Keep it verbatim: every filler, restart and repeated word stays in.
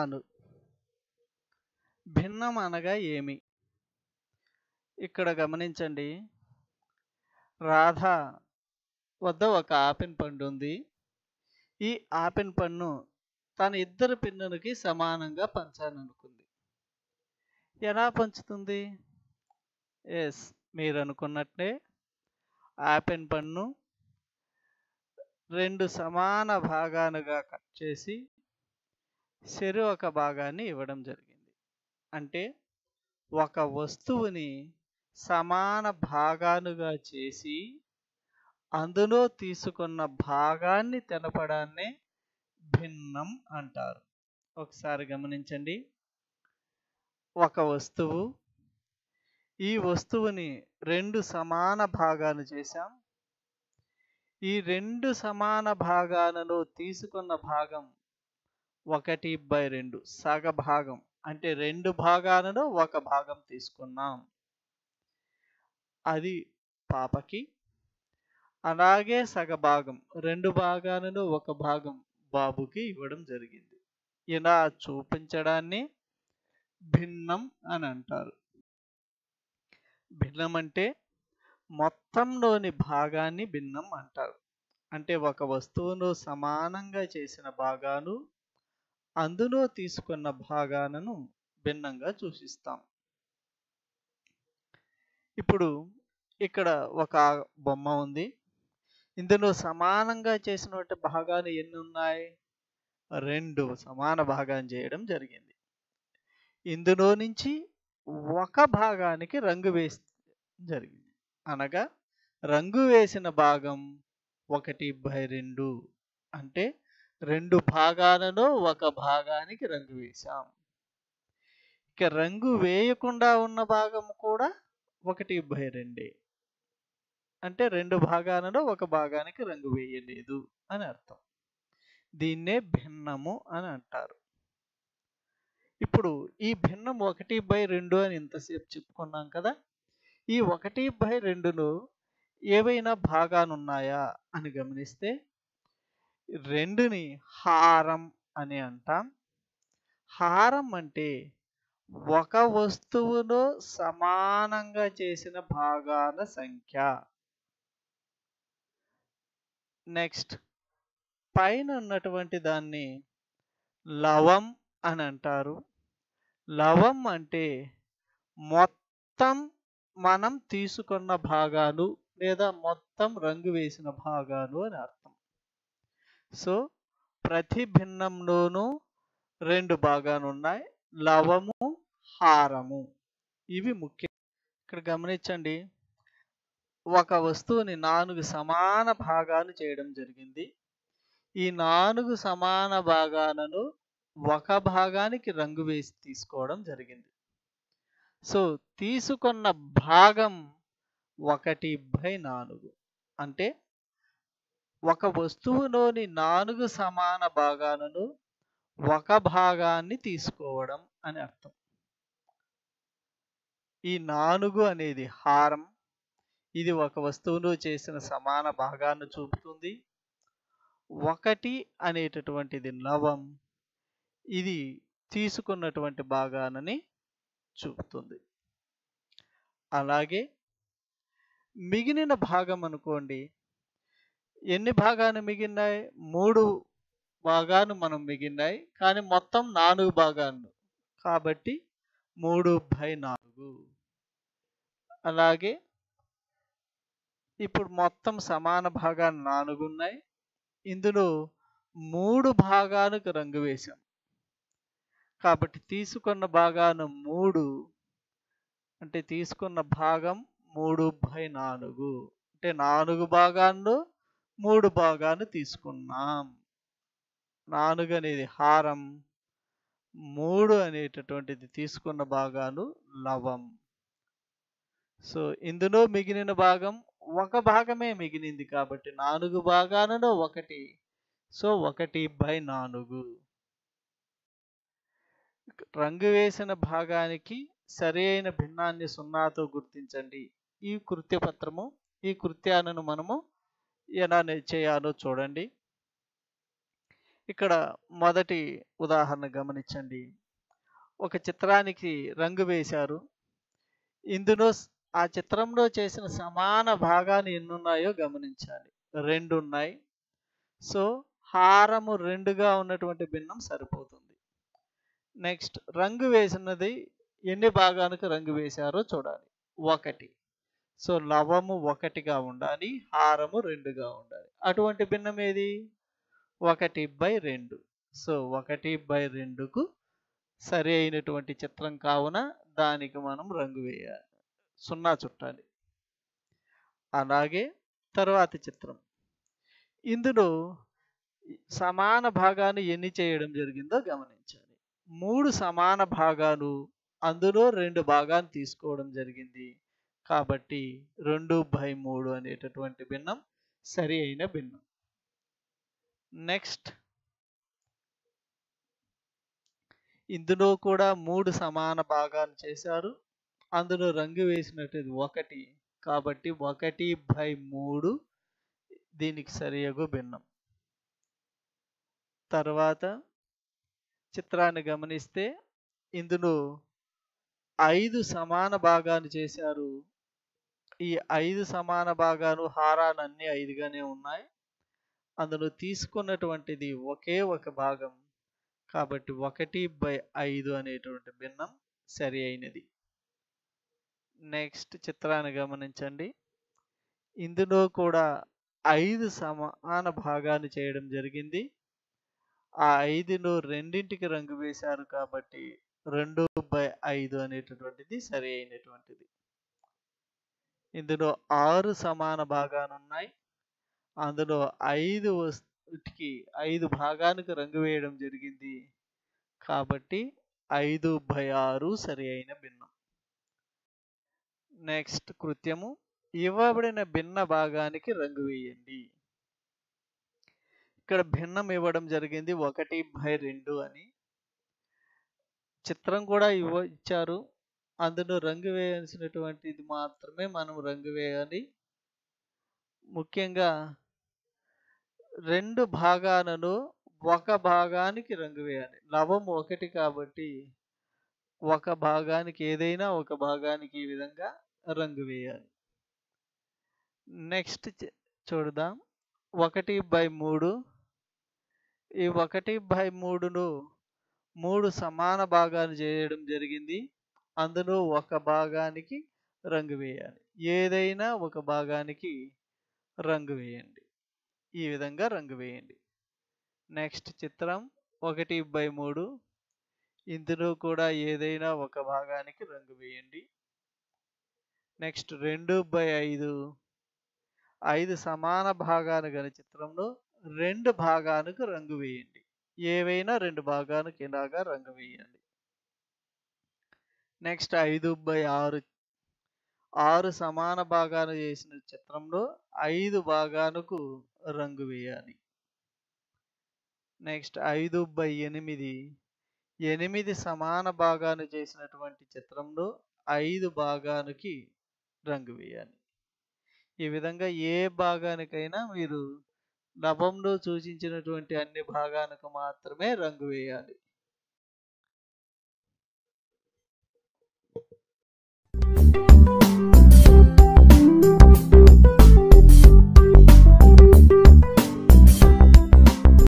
నాలుగు. భిన్నం అనగా ఏమి? ఇక్కడ గమనించండి. రాధ వద్ద ఒక ఆపిల్ పండు ఉంది. ఈ ఆపిల్ పండును తన ఇద్దరు పిల్లలకి సమానంగా పంచాలనుకుంది. ఎలా పంచుతుంది? ఎస్, మీరు అనుకున్నట్లే ఆపిల్ పండును రెండు సమాన భాగాలుగా కట్ చేసి చెరి ఒక భాగాన్ని ఇవ్వడం జరిగింది. అంటే ఒక వస్తువుని సమాన భాగాలుగా చేసి అందులో తీసుకున్న భాగాన్ని తెలపడాన్నే భిన్నం అంటారు. ఒకసారి గమనించండి. ఒక వస్తువు, ఈ వస్తువుని రెండు సమాన భాగాలు చేశాం. ఈ రెండు సమాన భాగాలలో తీసుకున్న భాగం ఒకటి బై రెండు, సగ భాగం. అంటే రెండు భాగాలలో ఒక భాగం తీసుకున్నాం. అది పాపకి. అలాగే సగ భాగం, రెండు భాగాలలో ఒక భాగం బాబుకి ఇవ్వడం జరిగింది. ఇలా చూపించడాన్ని భిన్నం అని అంటారు. భిన్నం అంటే మొత్తంలోని భాగాన్ని భిన్నం అంటారు. అంటే ఒక వస్తువును సమానంగా చేసిన భాగాలు, అందులో తీసుకున్న భాగాలను భిన్నంగా సూచిస్తాం. ఇప్పుడు ఇక్కడ ఒక బొమ్మ ఉంది. ఇందులో సమానంగా చేసినటువంటి భాగాలు ఎన్ని ఉన్నాయి? రెండు సమాన భాగాలు చేయడం జరిగింది. ఇందులో నుంచి ఒక భాగానికి రంగు వేసి జరిగింది. అనగా రంగు వేసిన భాగం ఒకటి బై రెండు. అంటే రెండు భాగాలలో ఒక భాగానికి రంగు వేశాం. ఇక రంగు వేయకుండా ఉన్న భాగం కూడా ఒకటి బై రెండే. అంటే రెండు భాగాలలో ఒక భాగానికి రంగు వేయలేదు అని అర్థం. దీన్నే భిన్నము అని అంటారు. ఇప్పుడు ఈ భిన్నం ఒకటి బై రెండు అని ఇంతసేపు చెప్పుకున్నాం కదా. ఈ ఒకటి బై రెండులో ఏవైనా భాగాలు ఉన్నాయా అని గమనిస్తే రెండుని హారం అని అంటాం. హారం అంటే ఒక వస్తువులో సమానంగా చేసిన భాగాల సంఖ్య. నెక్స్ట్, పైన ఉన్నటువంటి దాన్ని లవం అని అంటారు. లవం అంటే మొత్తం మనం తీసుకున్న భాగాలు లేదా మొత్తం రంగు వేసిన భాగాలు అని అర్థం. సో ప్రతి భిన్నంలోనూ రెండు భాగాలు ఉన్నాయి, లవము, హారము. ఇవి ముఖ్యం. ఇక్కడ గమనించండి. ఒక వస్తువుని నాలుగు సమాన భాగాలు చేయడం జరిగింది. ఈ నాలుగు సమాన భాగాలను ఒక భాగానికి రంగు వేసి తీసుకోవడం జరిగింది. సో తీసుకున్న భాగం ఒకటి బై నాలుగు. అంటే ఒక వస్తువులోని నాలుగు సమాన భాగాలను ఒక భాగాన్ని తీసుకోవడం అని అర్థం. ఈ నాలుగు అనేది హారం. ఇది ఒక వస్తువులో చేసిన సమాన భాగాన్ని చూపుతుంది. ఒకటి అనేటటువంటిది లవం. ఇది తీసుకున్నటువంటి భాగాలని చూపుతుంది. అలాగే మిగిలిన భాగం అనుకోండి. ఎన్ని భాగాలు మిగిలినాయి? మూడు భాగాలు మనం మిగిలినాయి, కానీ మొత్తం నాలుగు భాగాలు కాబట్టి మూడు బై నాలుగు. అలాగే ఇప్పుడు మొత్తం సమాన భాగాలు నాలుగు ఉన్నాయి. ఇందులో మూడు భాగాలకు రంగు వేశాం కాబట్టి తీసుకున్న భాగాలు మూడు. అంటే తీసుకున్న భాగం మూడు బై నాలుగు. అంటే నాలుగు భాగాల్లో మూడు భాగాలు తీసుకున్నాం. నాలుగు అనేది హారం, మూడు అనేటటువంటిది తీసుకున్న భాగాలు లవం. సో ఇందులో మిగిలిన భాగం ఒక భాగమే మిగిలింది కాబట్టి నాలుగు భాగాలలో ఒకటి. సో ఒకటి బై నాలుగు. రంగు వేసిన భాగానికి సరి అయిన భిన్నాన్ని సున్నాతో గుర్తించండి. ఈ కృత్యపత్రము, ఈ కృత్యాలను మనము ఎలా చేయాలో చూడండి. ఇక్కడ మొదటి ఉదాహరణ గమనించండి. ఒక చిత్రానికి రంగు వేశారు. ఇందులో స్- ఆ చిత్రంలో చేసిన సమాన భాగాలు ఎన్ని ఉన్నాయో గమనించాలి. రెండు ఉన్నాయి. సో హారము రెండుగా ఉన్నటువంటి భిన్నం సరిపోతుంది. నెక్స్ట్ రంగు వేసినది ఎన్ని భాగానికి రంగు వేశారో చూడాలి. ఒకటి. సో లవము ఒకటిగా ఉండాలి, హారము రెండుగా ఉండాలి. అటువంటి భిన్నం ఏది? ఒకటి బై రెండు. సో ఒకటి బై రెండుకు సరి అయినటువంటి చిత్రం కావున దానికి మనం రంగు వేయాలి, సున్నా చుట్టాలి. అలాగే తరువాతి చిత్రం. ఇందులో సమాన భాగాలు ఎన్ని చేయడం జరిగిందో గమనించాలి. మూడు సమాన భాగాలు, అందులో రెండు భాగాలు తీసుకోవడం జరిగింది. కాబట్టి రెండు బై మూడు అనేటటువంటి భిన్నం సరి అయిన భిన్నం. నెక్స్ట్ ఇందులో కూడా మూడు సమాన భాగాలు చేశారు. అందులో రంగు వేసినట్టు ఒకటి, కాబట్టి ఒకటి బై మూడు దీనికి సరియగు భిన్నం. తర్వాత చిత్రాన్ని గమనిస్తే ఇందులో ఐదు సమాన భాగాలు చేశారు. ఈ ఐదు సమాన భాగాలు హారాలు అన్ని ఐదుగానే ఉన్నాయి. అందులో తీసుకున్నటువంటిది ఒకే ఒక భాగం, కాబట్టి ఒకటి బై ఐదు అనేటువంటి భిన్నం సరి అయినది. నెక్స్ట్ చిత్రాన్ని గమనించండి. ఇందులో కూడా ఐదు సమాన భాగాలు చేయడం జరిగింది. ఆ ఐదులో రెండింటికి రంగు వేశారు, కాబట్టి రెండు బై ఐదు అనేటటువంటిది సరి అయినటువంటిది. ఇందులో ఆరు సమాన భాగాలు ఉన్నాయి. అందులో ఐదు వస్తువుకి ఐదు భాగానికి రంగు వేయడం జరిగింది, కాబట్టి ఐదు బై ఆరు సరి అయిన భిన్నం. నెక్స్ట్ కృత్యము. ఇవ్వబడిన భిన్న భాగానికి రంగు వేయండి. ఇక్కడ భిన్నం ఇవ్వడం జరిగింది ఒకటి బై రెండు అని. చిత్రం కూడా ఇవ్వ ఇచ్చారు. అందులో రంగు వేయాల్సినటువంటిది మాత్రమే మనం రంగు వేయాలి. ముఖ్యంగా రెండు భాగాలలో ఒక భాగానికి రంగు వేయాలి. లవం ఒకటి కాబట్టి ఒక భాగానికి ఏదైనా ఒక భాగానికి ఈ విధంగా రంగు వేయాలి. నెక్స్ట్ చూద్దాం. ఒకటి బై మూడు. ఈ ఒకటి బై మూడును మూడు సమాన భాగాలు చేయడం జరిగింది. అందులో ఒక భాగానికి రంగు వేయాలి. ఏదైనా ఒక భాగానికి రంగు వేయండి. ఈ విధంగా రంగు వేయండి. నెక్స్ట్ చిత్రం ఒకటి బై మూడు. ఇందులో కూడా ఏదైనా ఒక భాగానికి రంగు వేయండి. నెక్స్ట్ రెండు బై ఐదు. ఐదు సమాన భాగాలు గల చిత్రంలో రెండు భాగాలకు రంగు వేయండి. ఏవైనా రెండు భాగాలకు ఇలాగా రంగు వేయండి. నెక్స్ట్ ఐదు బై ఆరు. ఆరు సమాన భాగాలు చేసిన చిత్రంలో ఐదు భాగాలకు రంగు వేయాలి. నెక్స్ట్ ఐదు బై ఎనిమిది. ఎనిమిది సమాన భాగాలు చేసినటువంటి చిత్రంలో ఐదు భాగానికి రంగు వేయాలి. ఈ విధంగా ఏ భాగానికైనా మీరు లవంలో సూచించినటువంటి అన్ని భాగాలకు మాత్రమే రంగు వేయాలి.